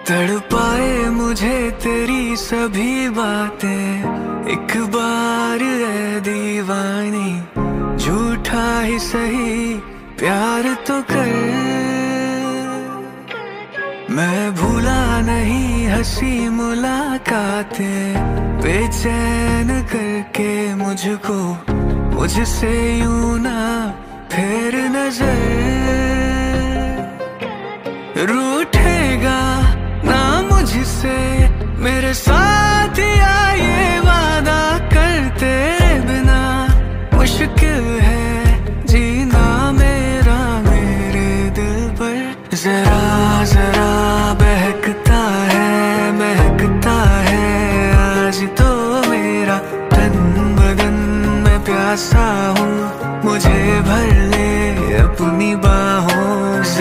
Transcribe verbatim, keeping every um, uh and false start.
तड़पाए मुझे तेरी सभी बातें, एक बार ऐ दीवानी झूठा ही सही प्यार तो कर। मैं भूला नहीं हंसी मुलाकातें, बेचैन करके मुझको मुझसे यूं ना फेर नजर। रूठेगा ना मुझसे मेरे साथ या ये वादा कर, तेरे बिना मुश्किल है जीना मेरा मेरे दिल पर। जरा जरा